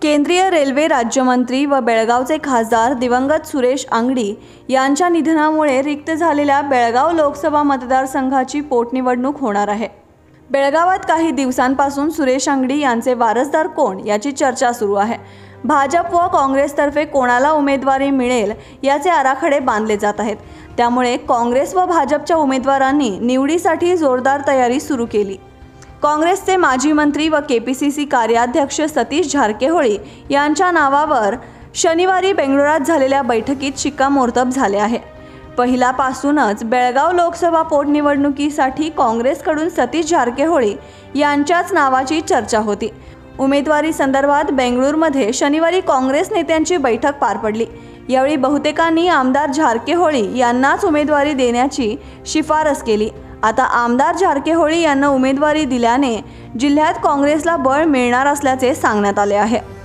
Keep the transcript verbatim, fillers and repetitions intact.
केंद्रीय रेल्वे राज्यमंत्री व बेळगावचे खासदार दिवंगत सुरेश अंगडी यांच्या निधनामुळे रिक्त झालेल्या बेळगाव लोकसभा मतदारसंघाची पोटनिवडणूक होणार आहे। बेळगावात काही दिवसांपासून सुरेश अंगडी यांचे वारसदार कोण याची चर्चा सुरू आहे। भाजप व काँग्रेसतर्फे कोणाला उमेदवारी मिळेल याचे आराखडे बांधले जात आहेत। त्यामुळे काँग्रेस व भाजपच्या उमेदवारांनी निवडीसाठी जोरदार तयारी सुरू केली। काँग्रेसचे माजी मंत्री व केपीसीसी कार्याध्यक्ष सतीश जारकीहोळी यांच्या नावावर शनिवारी बेंगळुरात झालेल्या बैठकीत शिक्कामोर्तब झाले आहे। पहिल्यापासूनच बेळगाव लोकसभा पोटनिवडणुकीसाठी काँग्रेसकडून सतीश जारकीहोळी यांच्याच नावाची चर्चा होती। उमेदवारी संदर्भात बेंगळुरूमध्ये शनिवारी काँग्रेस नेत्यांची बैठक पार पडली। यावेळी बहुतेकांनी आमदार जारकीहोळी यांनाच उमेदवारी देण्याची शिफारस केली। आता आमदार जारकीहोळी यांना उमेदवारी दिल्याने जिल्ह्यात काँग्रेसला बळ मिळणार असल्याचे सांगण्यात आले आहे।